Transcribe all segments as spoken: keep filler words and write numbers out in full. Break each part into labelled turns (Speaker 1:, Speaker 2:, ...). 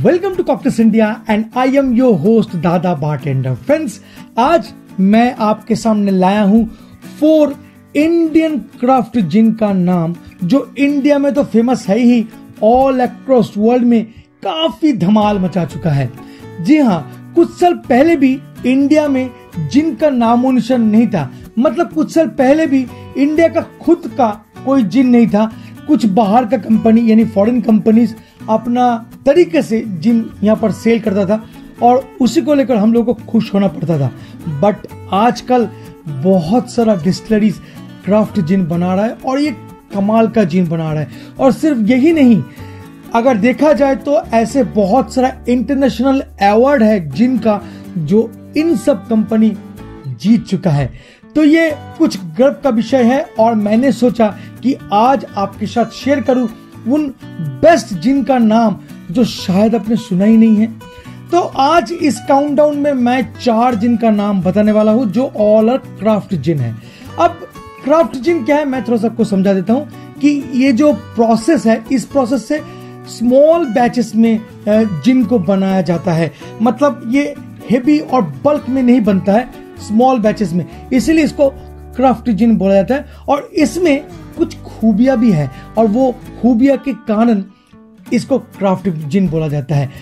Speaker 1: Welcome to cocktails India and I am your host Dada bartender. Friends, आज मैं आपके सामने लाया हूं फोर इंडियन क्राफ्ट जिन का नाम जो इंडिया में तो फेमस है ही, ऑल अक्रॉस वर्ल्ड में काफी धमाल मचा चुका है। जी हाँ, कुछ साल पहले भी इंडिया में जिन का नामो निशान नहीं था। मतलब कुछ साल पहले भी इंडिया का खुद का कोई जिन नहीं था। कुछ बाहर का कंपनी यानी फॉरेन कंपनीज अपना तरीके से जिन यहाँ पर सेल करता था और उसी को लेकर हम लोग को खुश होना पड़ता था। बट आजकल बहुत सारा डिस्टिलरीज क्राफ्ट जिन बना रहा है और ये कमाल का जिन बना रहा है। और सिर्फ यही नहीं, अगर देखा जाए तो ऐसे बहुत सारा इंटरनेशनल अवार्ड है जिनका जो इन सब कंपनी जीत चुका है। तो ये कुछ गर्व का विषय है और मैंने सोचा कि आज आपके साथ शेयर करूं उन बेस्ट जिन का नाम जो शायद आपने सुना ही नहीं है। तो आज इस काउंटडाउन में मैं चार जिन का नाम बताने वाला हूं जो ऑल क्राफ्ट जिन है। अब क्राफ्ट जिन क्या है मैं थोड़ा सा आपको समझा देता हूं कि ये जो प्रोसेस है, इस प्रोसेस से स्मॉल बैचेस में जिन को बनाया जाता है। मतलब ये हेवी और बल्क में नहीं बनता है, स्मॉल बैचेस में, इसीलिए इसको क्राफ्ट जिन बोला जाता है। और इसमें कुछ खूबियां भी है और वो खूबियां के कारण इसको क्राफ्ट जिन बोला जाता है।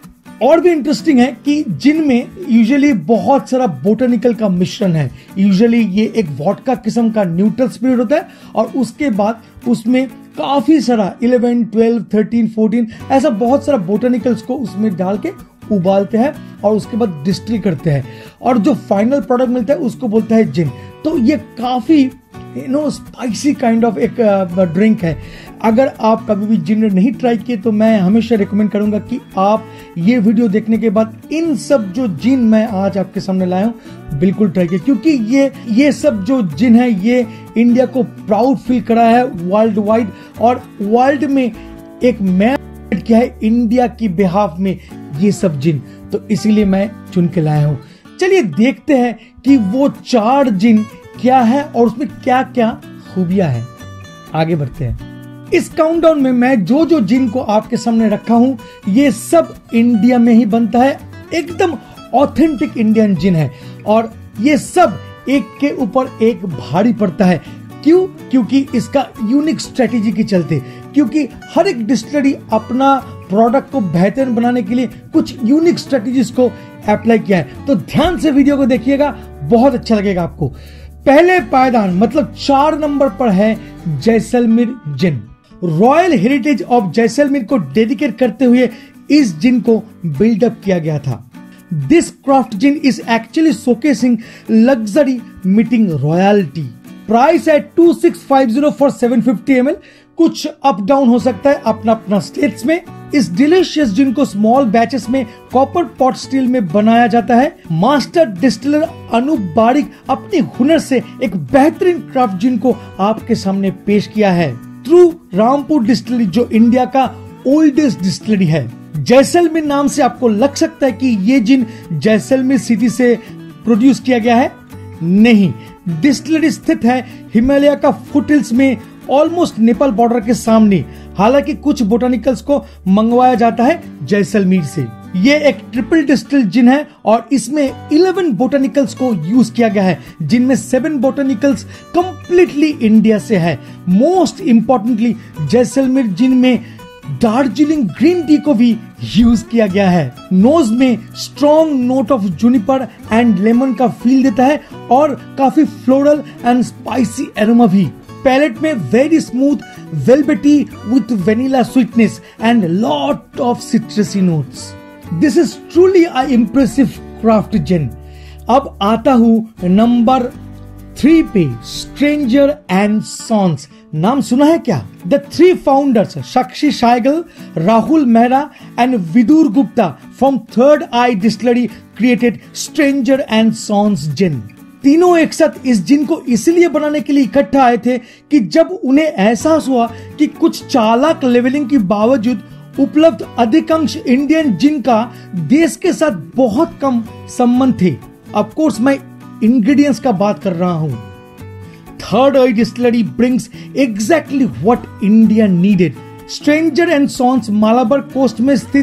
Speaker 1: और भी इंटरेस्टिंग है कि जिन में यूजुअली बहुत सारा बोटेनिकल का मिश्रण है। यूजुअली ये एक वोडका किस्म का न्यूट्रल स्पिरिट होता है और उसके बाद उसमें काफी सारा इलेवन, ट्वेल्व, थर्टीन, फोर्टीन ऐसा बहुत सारा बोटेनिकल्स को उसमें डाल के उबालते हैं और उसके बाद डिस्टिल करते हैं और जो फाइनल प्रोडक्ट मिलता है उसको बोलता है जिन। तो ये काफी you know spicy kind of एक ड्रिंक है। अगर आप कभी भी जिन नहीं ट्राई किए तो मैं हमेशा रिकमेंड करूंगा कि आप ये वीडियो देखने के बाद इन सब जो जिन मैं आज आपके सामने लाया हूं बिल्कुल ट्राई किए, क्योंकि ये ये सब जो जिन है ये इंडिया को प्राउड फील करा है वर्ल्ड वाइड और वर्ल्ड में एक मैप किया है इंडिया की बिहाफ में ये सब जिन। तो इसीलिए मैं चुन के लाया हूं। चलिए देखते हैं कि वो चार जिन क्या है और उसमें क्या क्या खूबियां हैं। आगे बढ़ते हैं। इस काउंटडाउन में मैं जो जो जिन को आपके सामने रखा हूं ये सब इंडिया में ही बनता है, एकदम ऑथेंटिक इंडियन जिन है और ये सब एक के ऊपर एक भारी पड़ता है। क्यों? क्योंकि इसका यूनिक स्ट्रेटेजी के चलते, क्योंकि हर एक डिस्टिलरी अपना प्रोडक्ट को बेहतर बनाने के लिए कुछ यूनिक स्ट्रेटेजीज को अप्लाई किया है। तो ध्यान से वीडियो को देखिएगा, बहुत अच्छा लगेगा आपको। पहले पायदान मतलब चार नंबर पर है Jaisalmer gin. Royal heritage of Jaisalmer को डेडिकेट करते हुए इस जिन को बिल्डअप किया गया था। This craft gin is actually showcasing luxury meeting royalty. Price है two six five zero for seven fifty ML एल। कुछ अप डाउन हो सकता है अपना अपना स्टेट्स में। इस डिलीशियस जिन को स्मॉल बैचेस में कॉपर पॉट स्टील में बनाया जाता है। मास्टर डिस्टिलर अनूप बारिक अपने हुनर से एक बेहतरीन क्राफ्ट जिन को आपके सामने पेश किया है थ्रू रामपुर डिस्टिलरी जो इंडिया का ओल्डेस्ट डिस्टिलरी है। जैसलमेर नाम से आपको लग सकता है कि ये जिन जैसलमेर सिटी से प्रोड्यूस किया गया है, नहीं। डिस्टिलरी स्थित है हिमालय का फुटहिल्स में, ऑलमोस्ट नेपाल बॉर्डर के सामने। हालांकि कुछ बोटानिकल्स को मंगवाया जाता है जैसलमेर से। ये एक ट्रिपल डिस्टिल जिन है और इसमें इलेवन बोटानिकल्स को यूज किया गया है, जिनमें सेवन बोटानिकल्स कंप्लीटली इंडिया से है। मोस्ट इंपॉर्टेंटली जैसलमेर जिन में दार्जिलिंग ग्रीन टी को भी यूज किया गया है। नोज में strong note of juniper and lemon का फील देता है और काफी फ्लोरल एंड स्पाइसी एरोमा भी। पैलेट में very smooth velvety with vanilla sweetness and lot of citrusy notes. This is truly a impressive craft gin. अब आता हूं नंबर थ्री पे, स्ट्रेंजर एंड सॉन्स। नाम सुना है क्या? The three founders Sakshi Saigal, Rahul Mehra and Vidur Gupta from third eye distillery created stranger and sons gin. तीनों एक साथ इस जिन को इसलिए बनाने के लिए इकट्ठा आए थे कि जब उन्हें एहसास हुआ कि कुछ चालाक लेवलिंग के बावजूद उपलब्ध अधिकांश इंडियन जिन का देश के साथ बहुत कम संबंध थे। ऑफ कोर्स मैं इंग्रेडिएंट्स का बात कर रहा हूं। Third eye distillery brings exactly what India needed. Stranger and sons Malabar coast में स्थित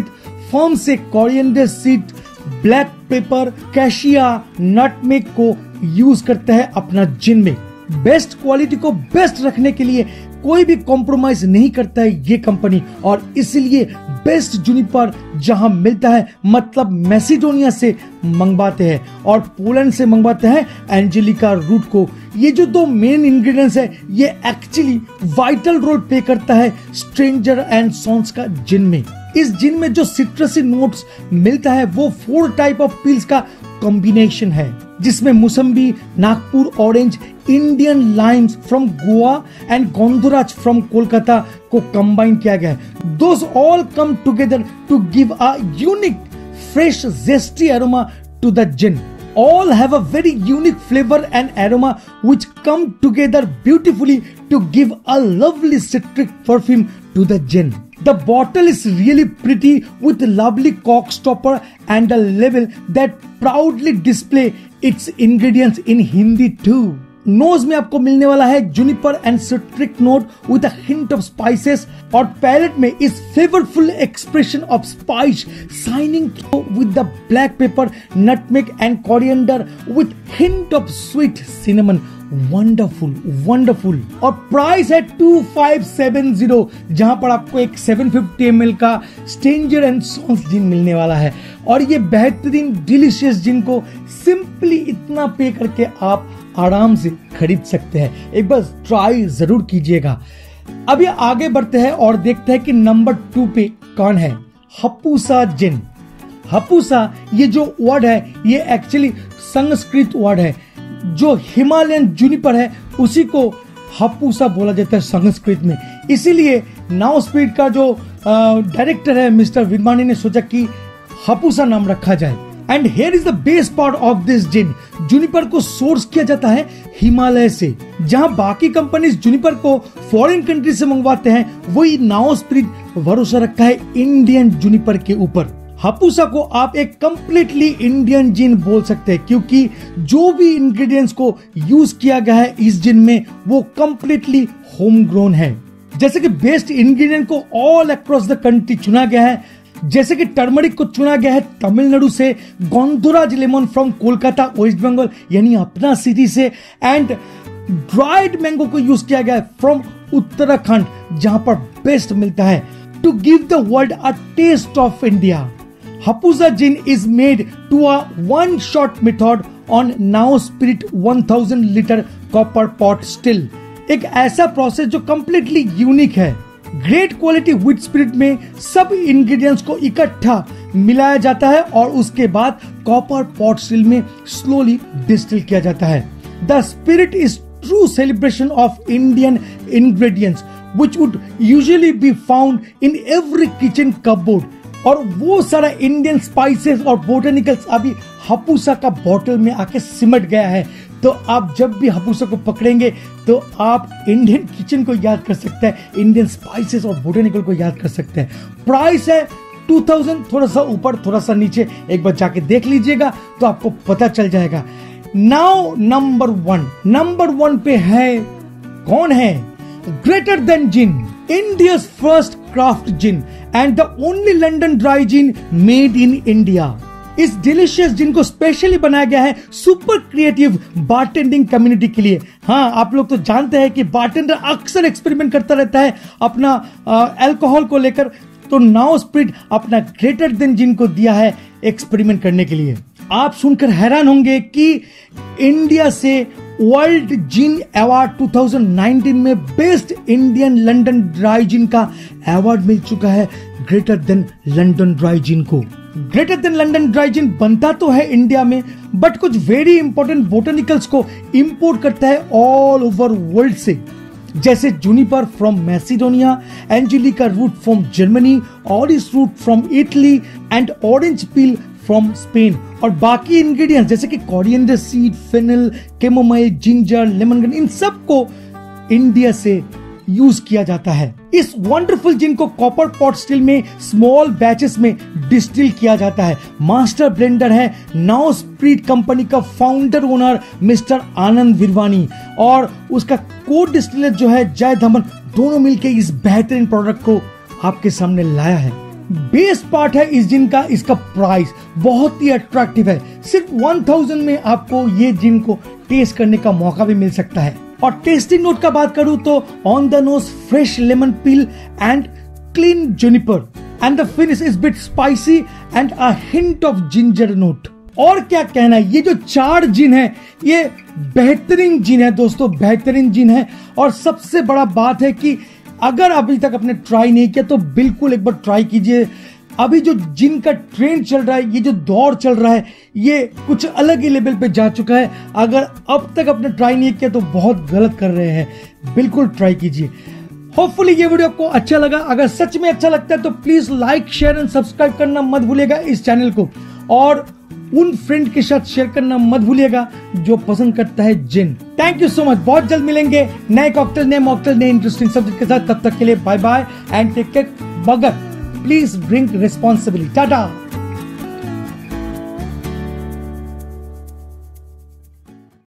Speaker 1: फर्म से coriander seed, black pepper, cassia, nutmeg को यूज करता है अपना जिन में। बेस्ट क्वालिटी को बेस्ट रखने के लिए कोई भी कॉम्प्रोमाइज नहीं करता है ये कंपनी, और इसलिए बेस्ट जुनिपर जहां मिलता है मतलब मैसिडोनिया से मंगवाते हैं और पोलैंड से मंगवाते हैं एंजेलिका रूट को। ये जो दो मेन इंग्रेडिएंट्स है ये एक्चुअली वाइटल रोल प्ले करता है स्ट्रेंजर एंड सॉन्स का जिन में। इस जिन में जो सिट्रसी नोट्स मिलता है वो फोर टाइप ऑफ पील्स का कॉम्बिनेशन है, जिसमें mosambi, Nagpur orange, Indian limes from Goa and Gondhoraj from Kolkata को कंबाइन किया गया है। Those all come together to give a unique fresh zesty aroma to the gin. All have a very unique flavor and aroma which come together beautifully to give a lovely citric perfume to the gin. The bottle is really pretty with lovely cork stopper and a label that proudly display its ingredients in Hindi too. Nose में आपको मिलने वाला है juniper and citric note with a hint of spices, और palate में इस flavourful expression of spice shining with the black pepper, nutmeg and coriander with hint of sweet cinnamon. Wonderful wonderful. और price है टू फाइव सेवन जीरो, जहां पर आपको एक seven fifty ML एल का स्ट्रेंजर एंड सॉन्स जिन मिलने वाला है। और ये बेहतरीन डिलीशियस जिन को सिंपली इतना पे करके आप आराम से खरीद सकते हैं। एक बार ट्राई जरूर कीजिएगा। अब ये आगे बढ़ते हैं और देखते हैं कि नंबर टू पे कौन है। हपुसा जिन। हपुसा ये जो वर्ड है ये एक्चुअली संस्कृत वर्ड है। जो हिमालयन जुनिपर है उसी को हपुसा बोला जाता है संस्कृत में। इसीलिए नाउ स्पीड का जो डायरेक्टर है मिस्टर विरमानी ने सोचा कि हपुसा नाम रखा जाए। And here is the best part of this gin. Juniper को सोर्स किया जाता है हिमालय से। जहां बाकी कंपनीज जुनिपर को फॉरेन कंट्री से मंगवाते हैं, वही नाउ स्पिरिट भरोसा रखा है इंडियन जुनिपर के ऊपर। हपुसा को आप एक कंप्लीटली इंडियन जिन बोल सकते हैं, क्योंकि जो भी इंग्रेडिएंट्स को यूज किया गया है इस जिन में वो कंप्लीटली होम ग्रोन है। जैसे कि बेस्ट इंग्रेडिएंट को ऑल अक्रॉस द कंट्री चुना गया है। जैसे कि टर्मरिक को चुना गया है तमिलनाडु से, Gondhoraj lemon from Kolkata west Bengal यानी अपना सिटी से, एंड ड्राइड मैंगो को यूज किया गया है फ्रॉम उत्तराखंड जहां पर बेस्ट मिलता है, to give the world a taste of India. Hapusa gin is made to a one shot method on Now Spirit one thousand liter copper pot still। एक ऐसा प्रोसेस जो कंप्लीटली यूनिक है। Great quality wheat spirit में सब ingredients को इकट्ठा मिलाया जाता है और उसके बाद कॉपर पॉट स्टिल में स्लोली डिस्टिल किया जाता है। The spirit is true celebration of Indian ingredients which would usually be found in every kitchen cupboard। और वो सारा इंडियन स्पाइसेस और बोटेनिकल्स अभी हपुसा का बॉटल में आके सिमट गया है। तो आप जब भी हपुसा को पकड़ेंगे तो आप इंडियन किचन को याद कर सकते हैं, इंडियन स्पाइसेस और बोटेनिकल को याद कर सकते हैं। प्राइस है टू थाउजेंड, थोड़ा सा ऊपर थोड़ा सा नीचे, एक बार जाके देख लीजिएगा तो आपको पता चल जाएगा। Now number one, number one पे है कौन है? Greater than gin, India's first craft gin and the only London dry gin made in India. इस डिलीशियस जिन को स्पेशली बनाया गया है सुपर क्रिएटिव बारटेंडिंग कम्युनिटी के लिए। हाँ, आप लोग तो जानते हैं कि बारटेंडर अक्सर एक्सपेरिमेंट करता रहता है अपना अल्कोहल को लेकर, तो नाउ स्पिरिट अपना ग्रेटर देन जिन को दिया है एक्सपेरिमेंट करने के लिए। आप सुनकर हैरान होंगे कि इंडिया से world gin award two thousand nineteen में best Indian London dry gin का अवार्ड मिल चुका है greater than London dry gin को। Greater than London dry gin बनता तो है इंडिया में, बट कुछ वेरी इंपॉर्टेंट बोटेनिकल्स को इंपोर्ट करता है ऑल ओवर वर्ल्ड से, जैसे juniper from Macedonia, angelica root from Germany, orris root from Italy and orange peel from Spain. और बाकी इंग्रेडिएंट्स जैसे कि coriander seed, fennel, chamomile, ginger, lemon grass, इन सब को इंडिया से यूज किया जाता है। इस वंडरफुल जिन को कॉपर पॉट स्टिल में स्मॉल बैचेस में डिस्टिल किया जाता है। मास्टर ब्लेंडर है नाउ स्पिरिट कंपनी का founder owner mister Anand Virwani, और उसका को डिस्टिलर जो है जय धमन, दोनों मिलकर इस बेहतरीन प्रोडक्ट को आपके सामने लाया है। बेस्ट पार्ट है इस जिन का, इसका प्राइस बहुत ही अट्रैक्टिव है। सिर्फ वन थाउजेंड में आपको ये जिन को टेस्ट करने का मौका भी मिल सकता है। और टेस्टिंग नोट का बात करूं तो on the nose fresh lemon peel and clean juniper and the finish is bit spicy and a hint of ginger note. और क्या कहना है, ये जो चार जिन है ये बेहतरीन जिन है दोस्तों, बेहतरीन जिन है। और सबसे बड़ा बात है कि अगर अभी तक आपने ट्राई नहीं किया तो बिल्कुल एक बार ट्राई कीजिए। अभी जो जिन का ट्रेंड चल रहा है, ये जो दौर चल रहा है, ये कुछ अलग ही लेवल पे जा चुका है। अगर अब तक आपने ट्राई नहीं किया तो बहुत गलत कर रहे हैं, बिल्कुल ट्राई कीजिए। होपफुली ये वीडियो आपको अच्छा लगा। अगर सच में अच्छा लगता है तो please like share and subscribe करना मत भूलिएगा इस चैनल को, और उन फ्रेंड के साथ शेयर करना मत भूलिएगा जो पसंद करता है gin. Thank you so much. बहुत जल्द मिलेंगे नए कॉकटेल, नए मॉकटेल, नए इंटरेस्टिंग सब्जेक्ट के साथ। तब तक के लिए bye bye and take care, मगर प्लीज ड्रिंक रिस्पॉन्सिबली। टाटा।